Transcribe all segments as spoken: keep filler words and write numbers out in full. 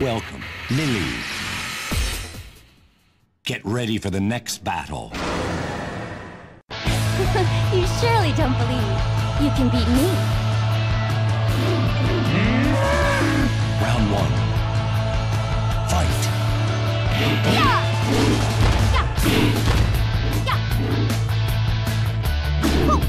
Welcome, Lily. Get ready for the next battle. You surely don't believe you can beat me. Round one. Fight. Yeah! Yeah! Yeah! Oh!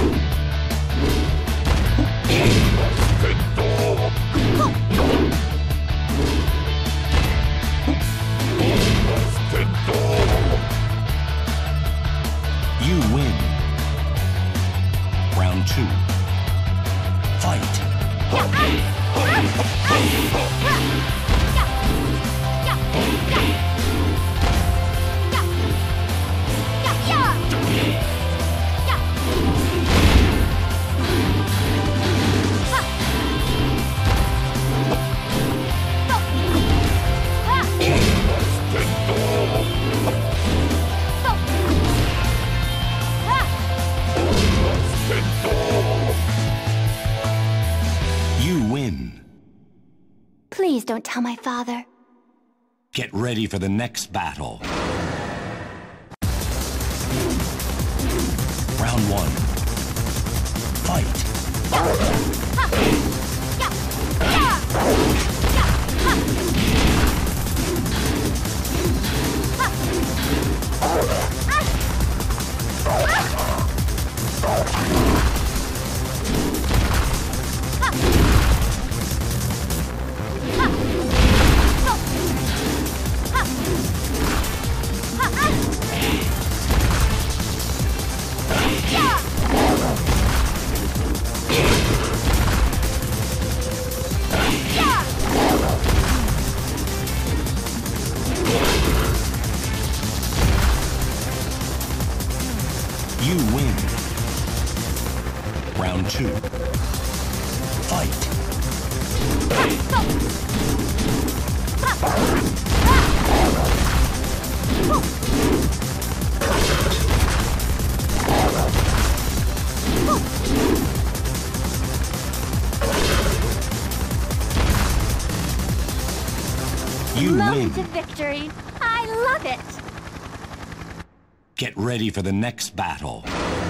You win. Round two. Fight. You win. Please don't tell my father. Get ready for the next battle. Round one. Fight. You win. Round two. Fight. You Moment win. of victory. I love it. Get ready for the next battle.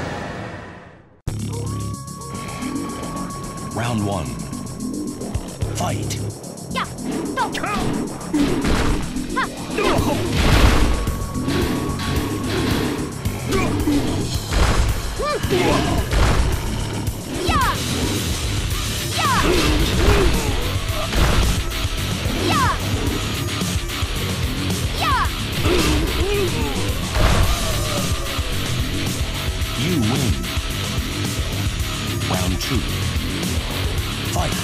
Round one. Fight. Yeah. Go. Ha. Yeah. Yeah. Yeah. Yeah. You win. Round two. Fight.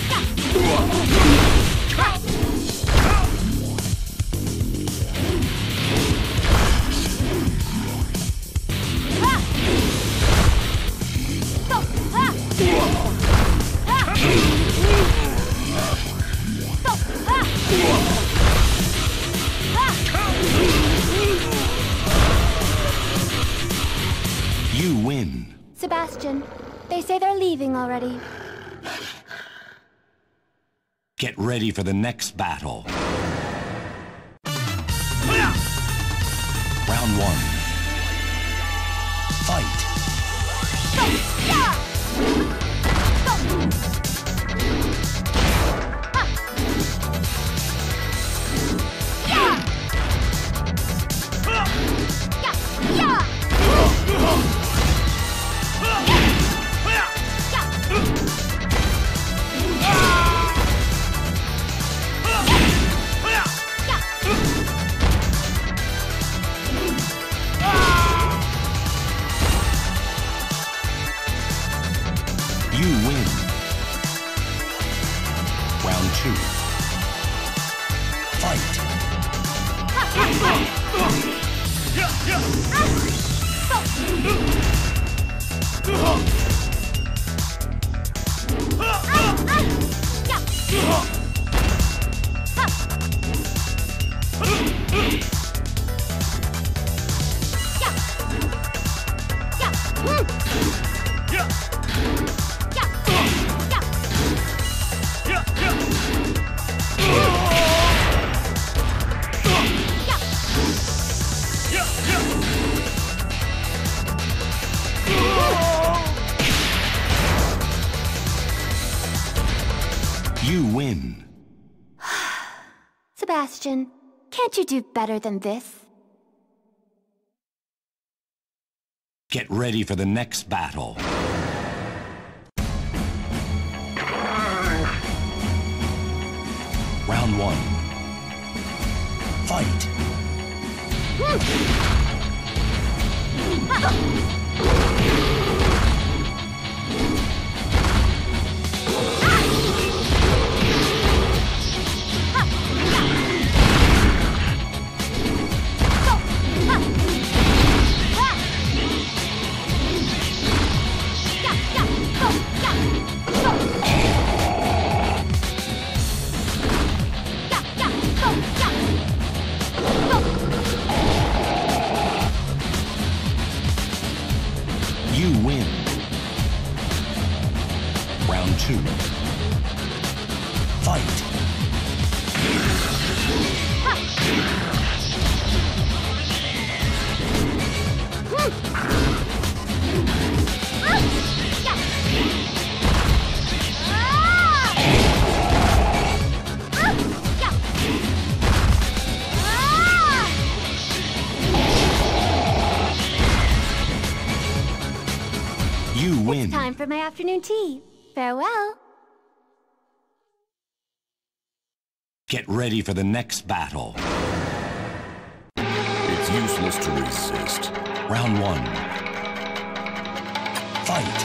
You win. Sebastian, they say they're leaving already. Get ready for the next battle. Round one. Fight. Yeah. You win. Round two. Fight. Yeah. question. Can't you do better than this? Get ready for the next battle. Round one. Fight. You win. Round two. Fight. You win. It's time for my afternoon tea. Farewell. Get ready for the next battle. It's useless to resist. Round one. Fight.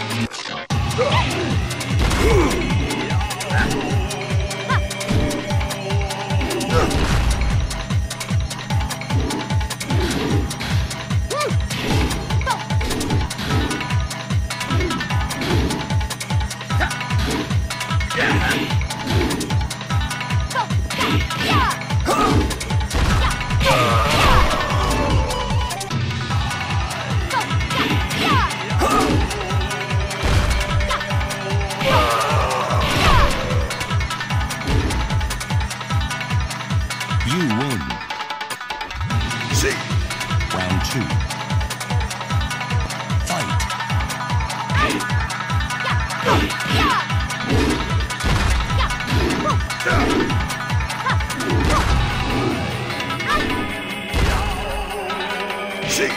You win. See. Round two. Fight. See.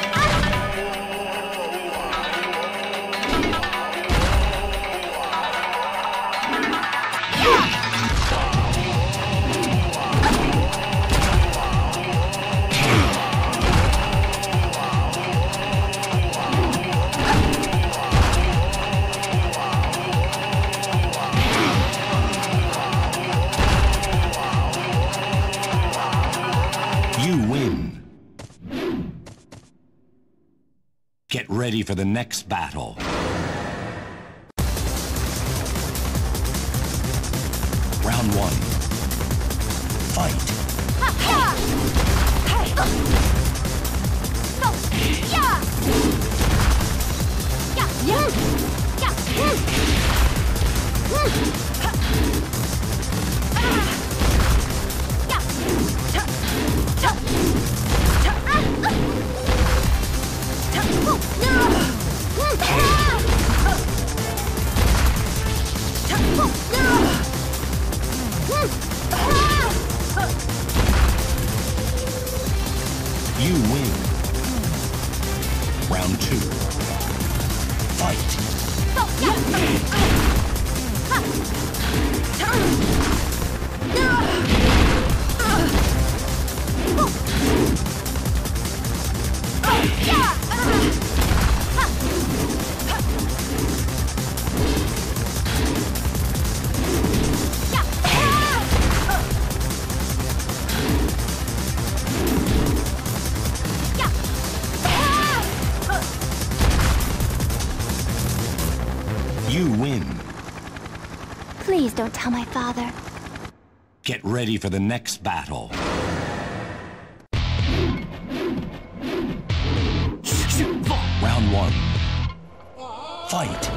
You win. Get ready for the next battle. Round one. Fight. You win. Round two. Fight. You win. Please don't tell my father. Get ready for the next battle. Round one. Fight.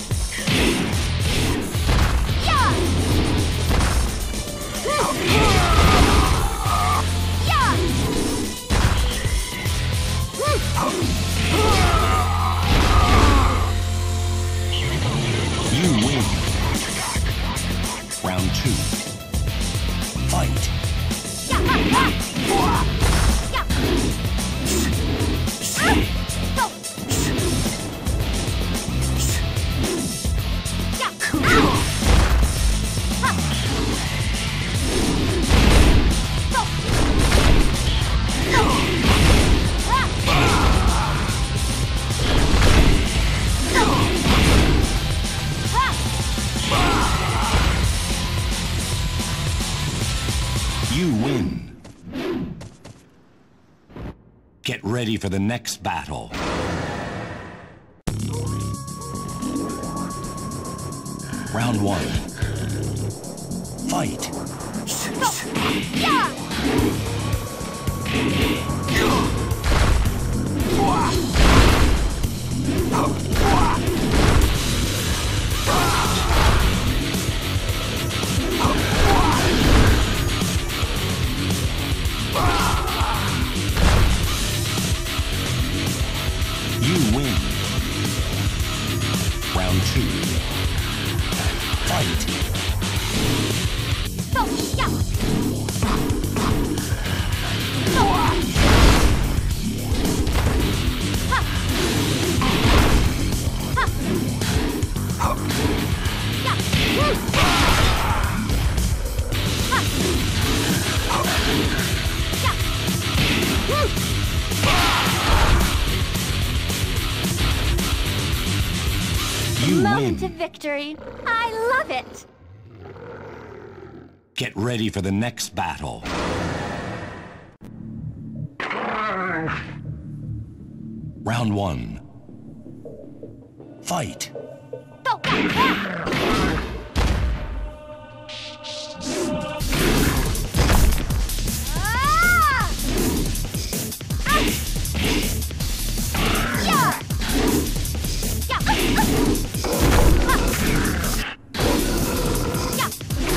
Yeah! ready for the next battle. Round one. Fight. Yeah! You win. Round two. Fight. Go! Yeah! Go! Ha! Ha! Yeah! Woo! Ha! Yeah! Woo! You Moment win. of victory. I love it. Get ready for the next battle. Round one. Fight. Go! Yeah! Ah! Ah! Yeah! Yeah! Ah! Ah! Yeah!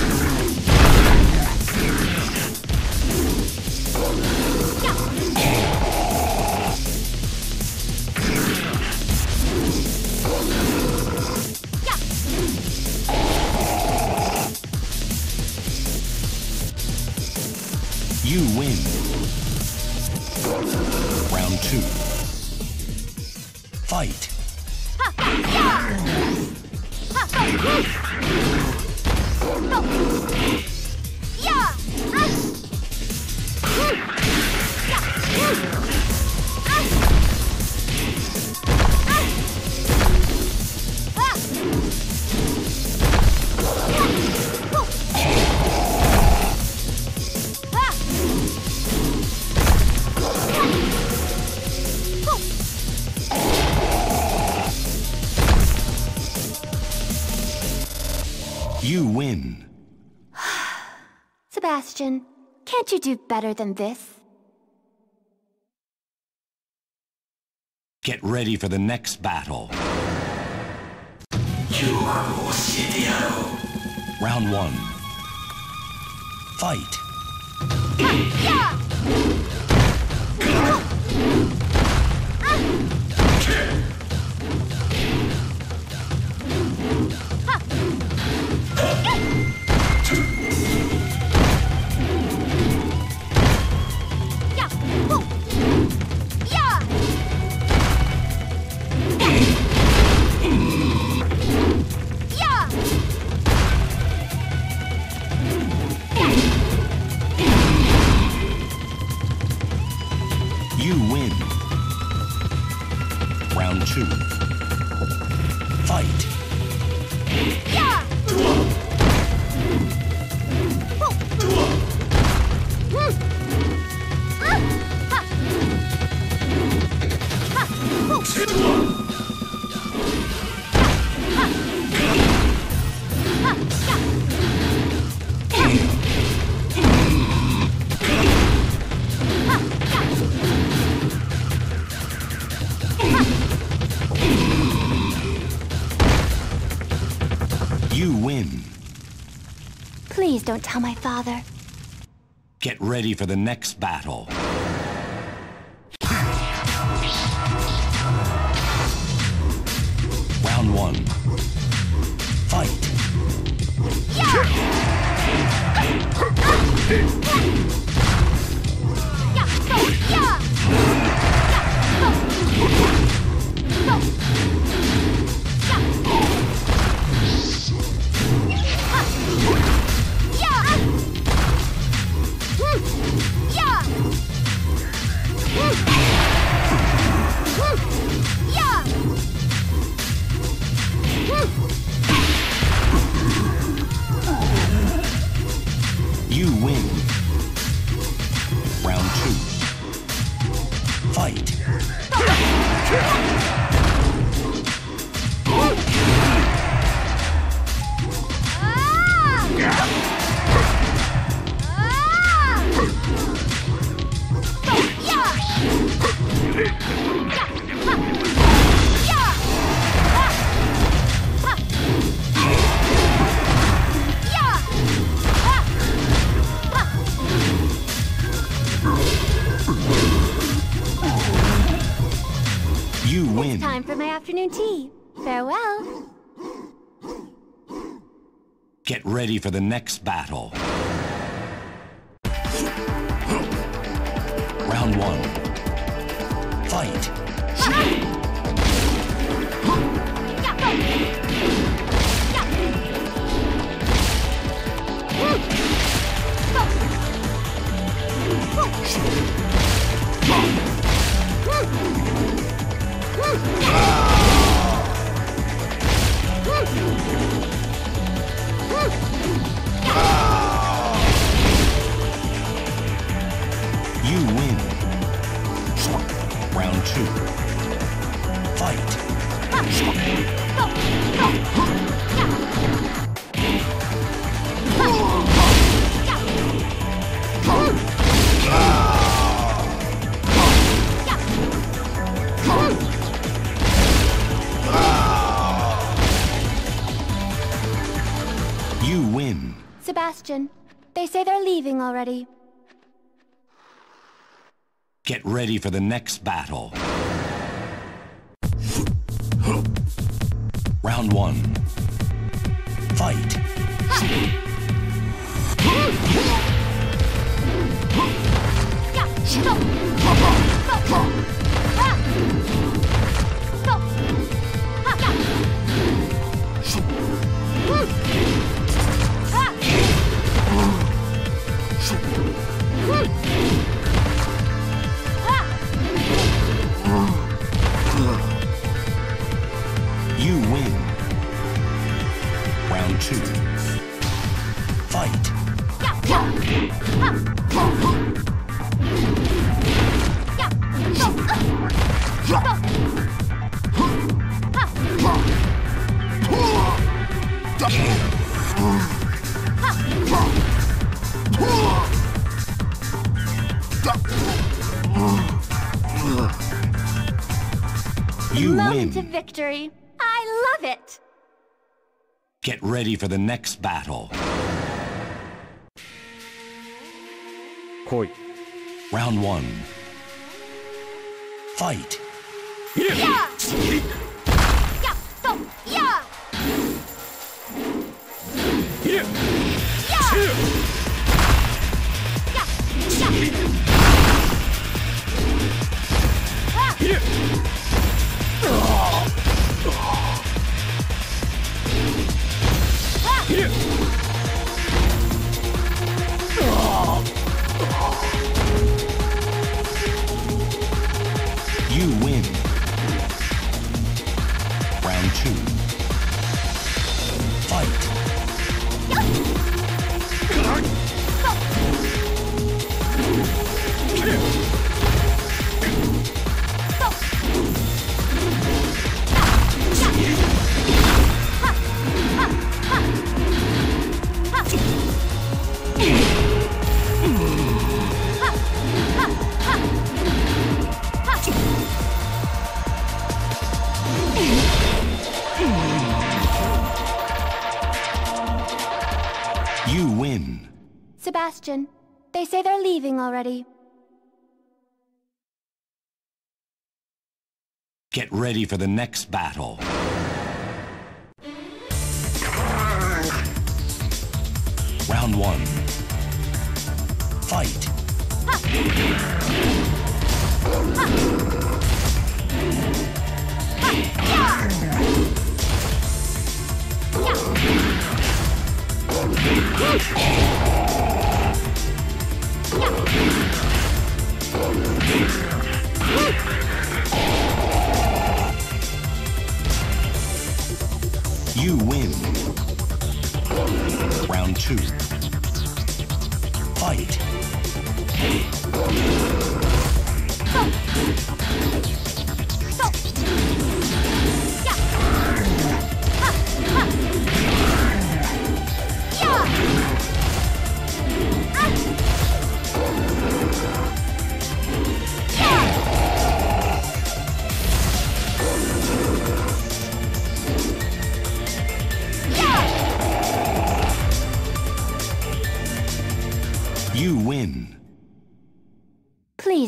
You win. Round two. Fight. You win. Sebastian, can't you do better than this? Get ready for the next battle. Round one. Fight. Yeah! You win. Round two. Fight. Yeah! You win. Please don't tell my father. Get ready for the next battle. Round one. Fight. Yeah! Yeah! Go! Yeah! Yeah! Go! Go! Yeah! Yeah! Yeah! You win. Time for my afternoon tea. Farewell. Get ready for the next battle. Round one. Fight. You win. Round two. Fight. You win. Sebastian, they say they're leaving already. Get ready for the next battle. Round one. Fight. You win. Round two. Fight. You Moment win. of victory. I love it. Get ready for the next battle. Koi. Round one. Fight. Yeah! Yeah! So, yeah! Here. Yeah! Here. Yeah! Yeah! Ah! Here. Ah! Here. You win. Round two. Fight. You win. Sebastian, they say they're leaving already. Get ready for the next battle. Round one. Fight. You win. Round two. Fight.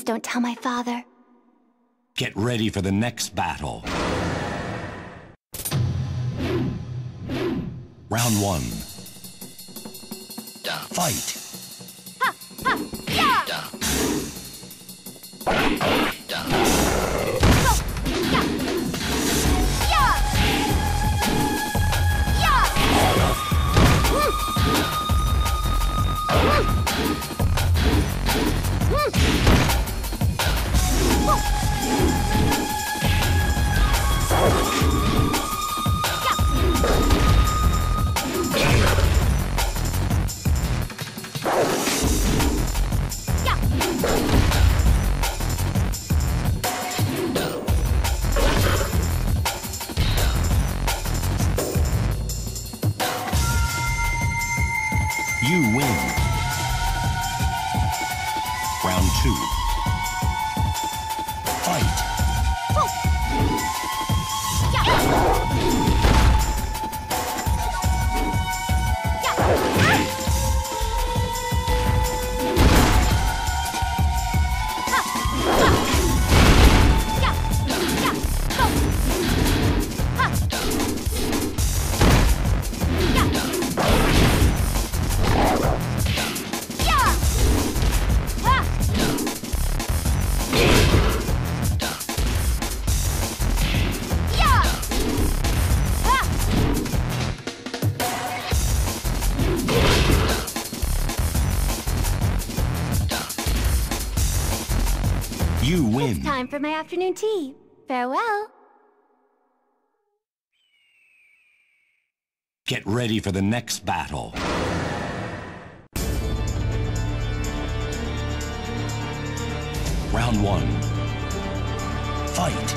don't tell my father. Get ready for the next battle. Round one. Fight. You win. Round two. Fight. You win. It's time for my afternoon tea. Farewell. Get ready for the next battle. Round one. Fight.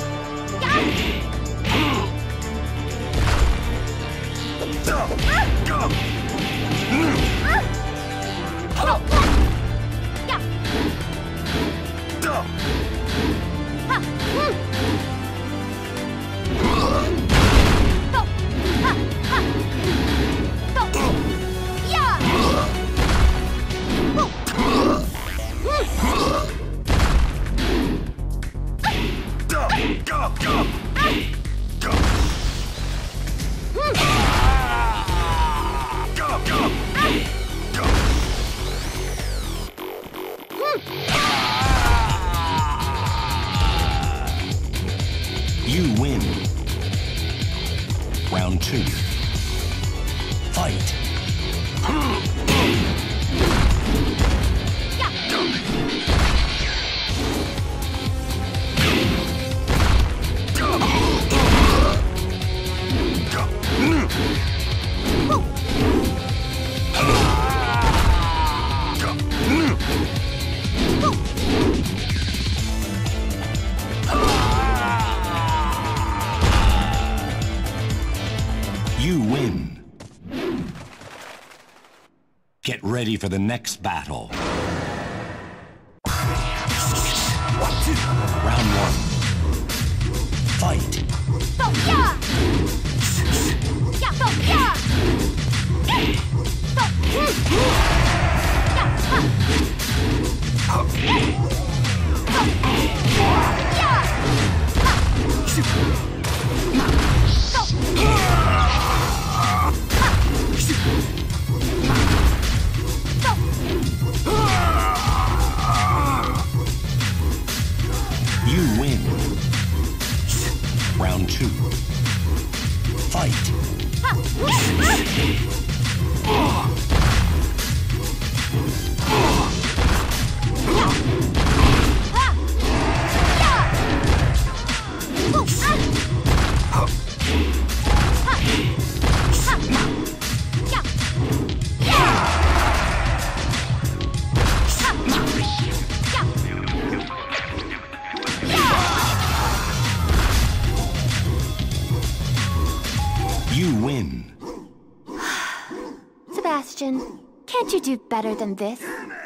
You win. Round two. Fight. You win. Get ready for the next battle. Round one. Fight. You win. Round two. Fight. You win. Sebastian, can't you do better than this?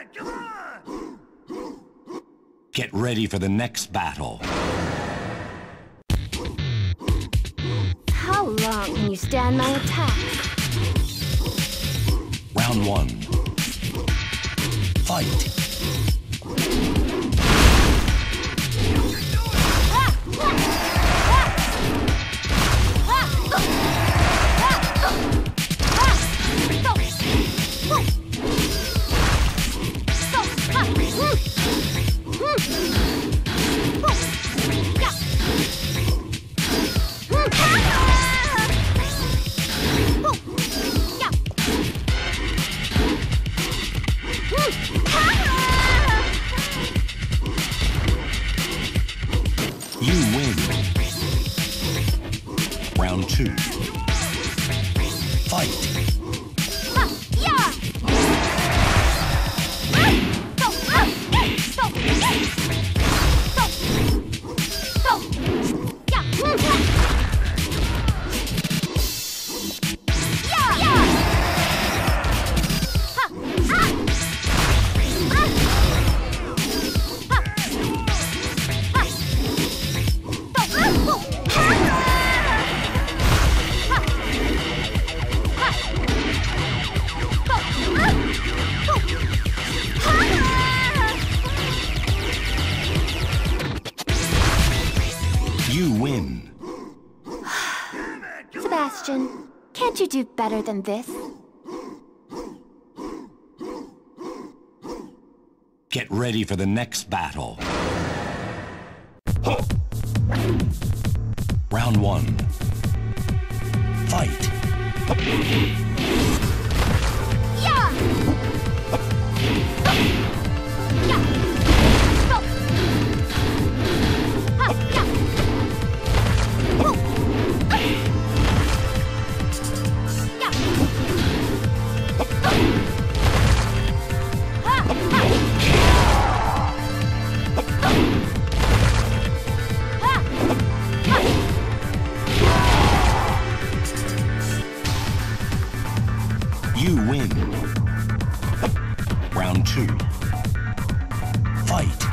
Get ready for the next battle. How long can you stand my attack? Round one. Fight. Round two. Fight. You win. Sebastian, can't you do better than this? Get ready for the next battle. Round one. Fight. You win. Round two. Fight.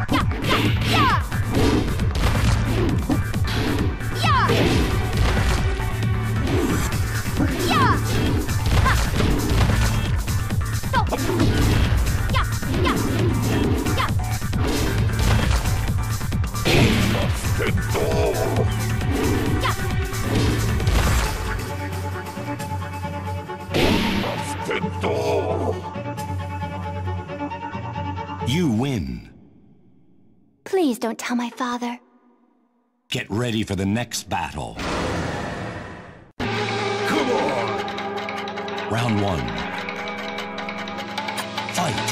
You win. Please don't tell my father. Get ready for the next battle. Come on! Round one. Fight.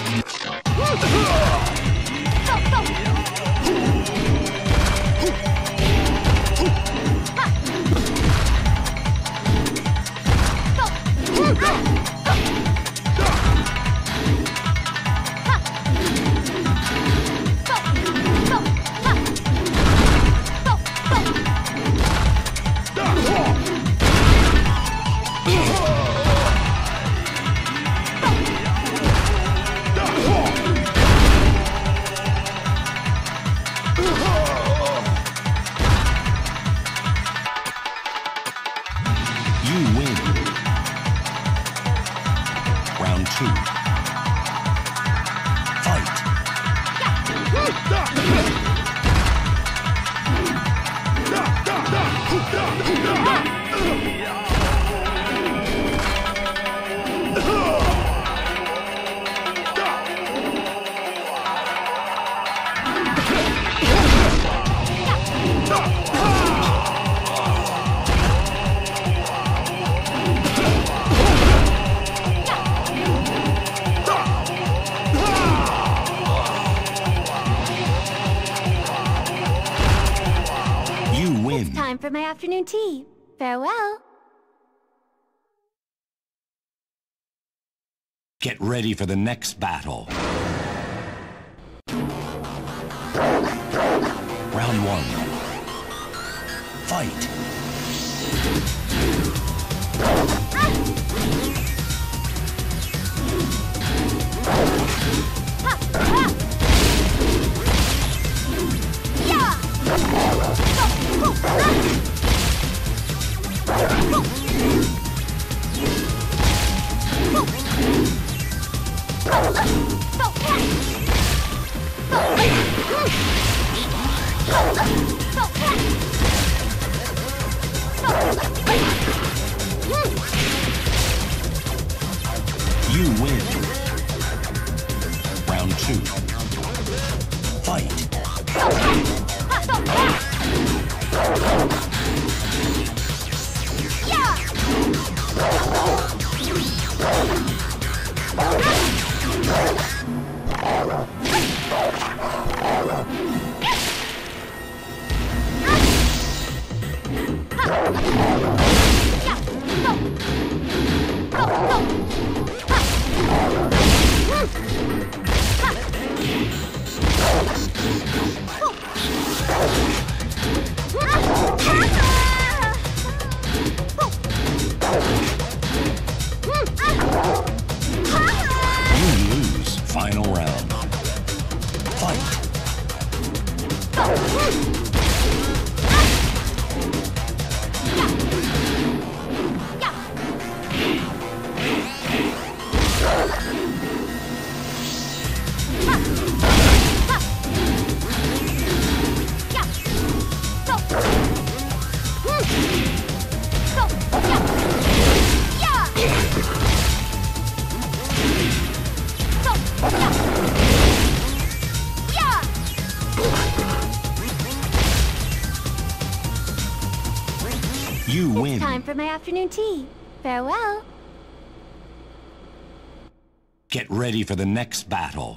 You win. Round two. Fight. You win. Time for my afternoon tea. Farewell. Get ready for the next battle. Round one. Fight. You win. Round two. Fight. Final round. Fight. You win. It's time for my afternoon tea. Farewell. Get ready for the next battle.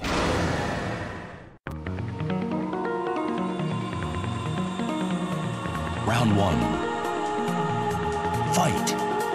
Round one. Fight.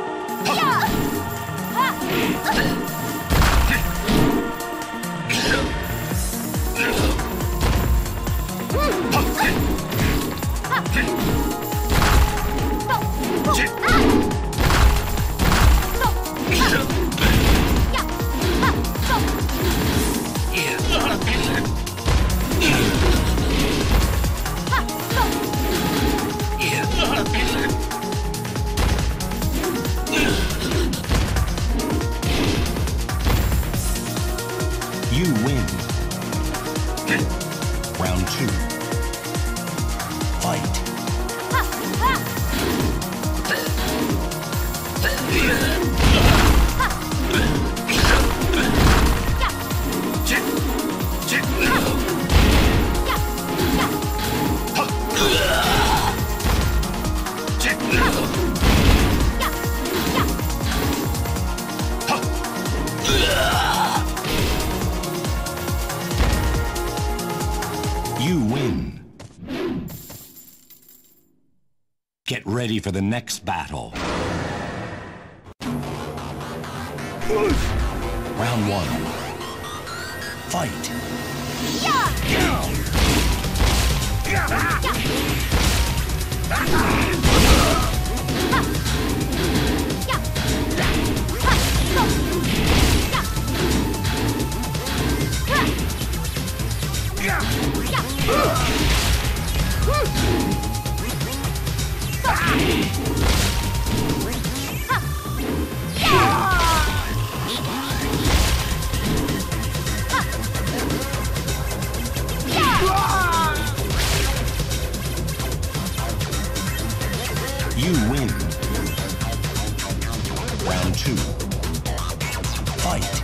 You win. Round two. Fight. You win. Get ready for the next battle. Round one. Fight. You win. Round two. Fight.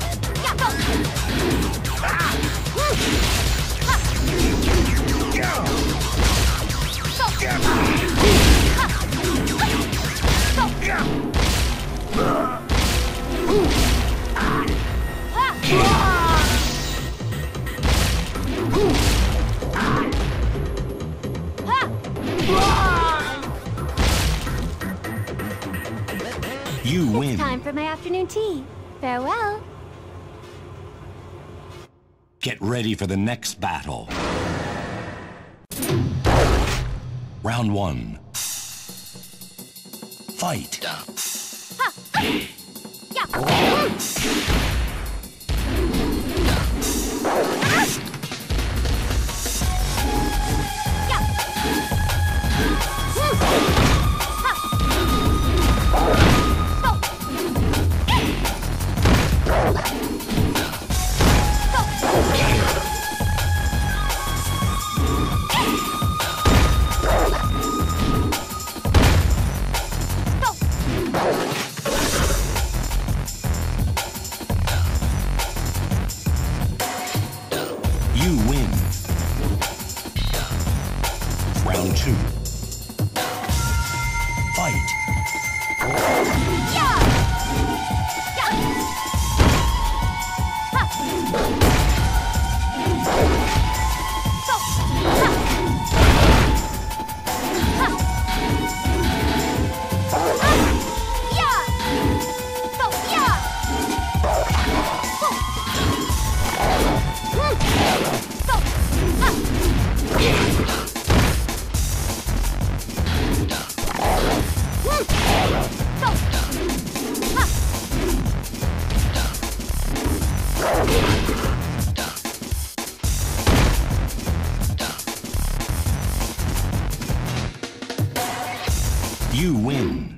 You win. It's time for my afternoon tea. Farewell. Get ready for the next battle. Round one. Fight. You win.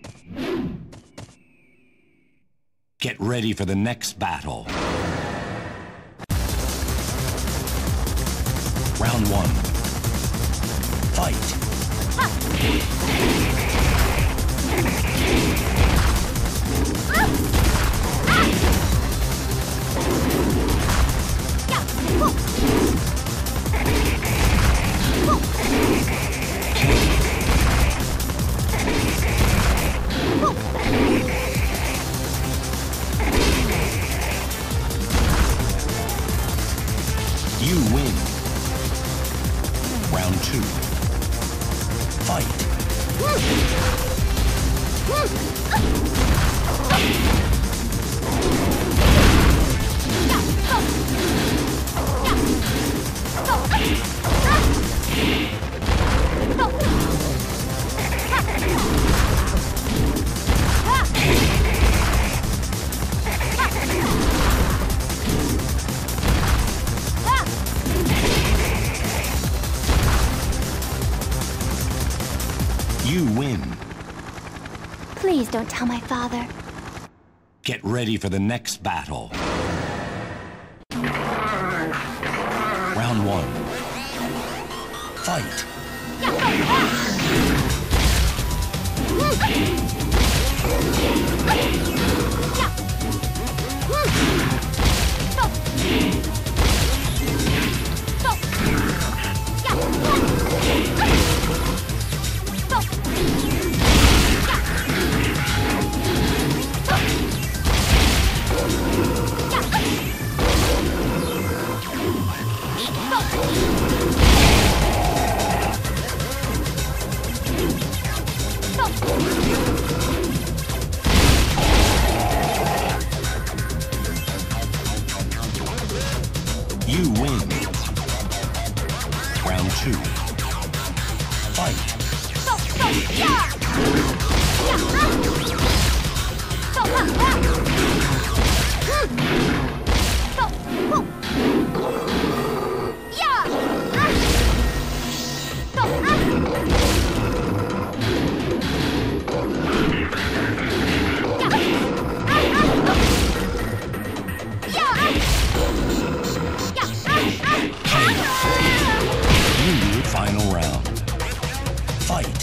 Get ready for the next battle. Round one. Fight. You win. Round two. Fight. You win. Please don't tell my father. Get ready for the next battle. Round one. Fight. You win. Round two. Fight. Final round. Fight.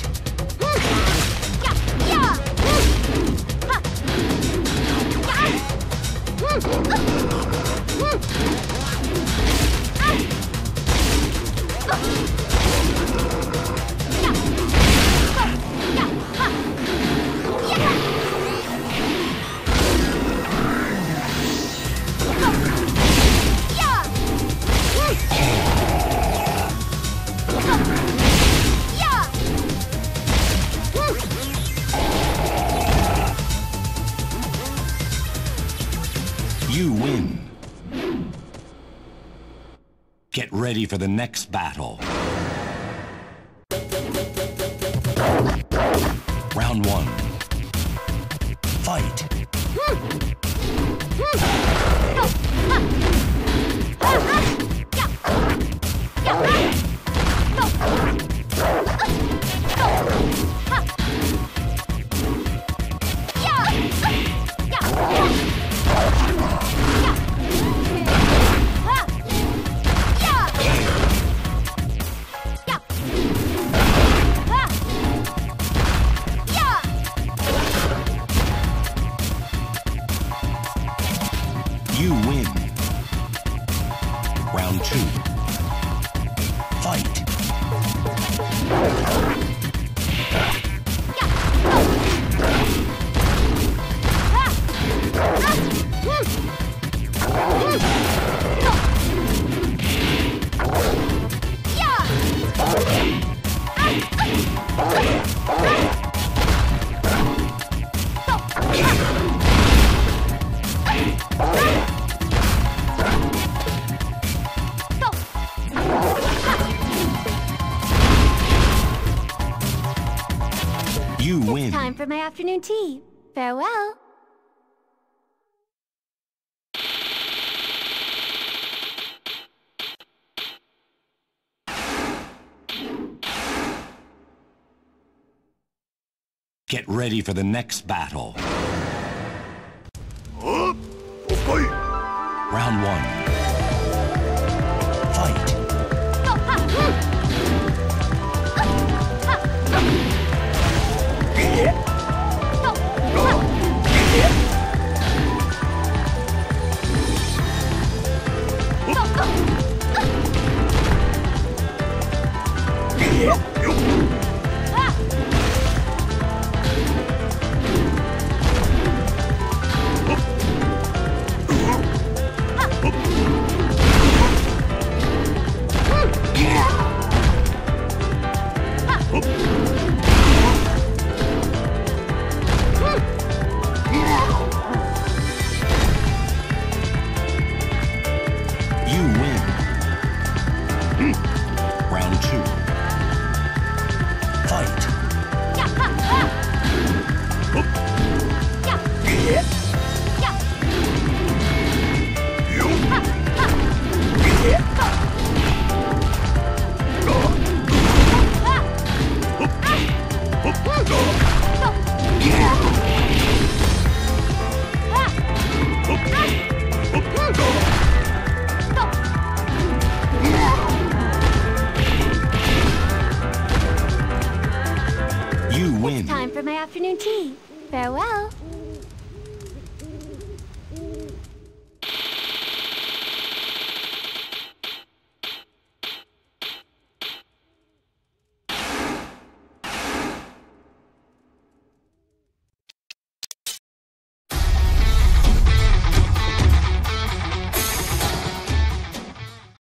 You win. Get ready for the next battle. Round one. Fight. You win. Round two. Fight. You win. Time for my afternoon tea. Farewell. Get ready for the next battle. Up! Okay! Round one. Fight. You win. Round two. Fight. You win. Time for my afternoon tea. Farewell.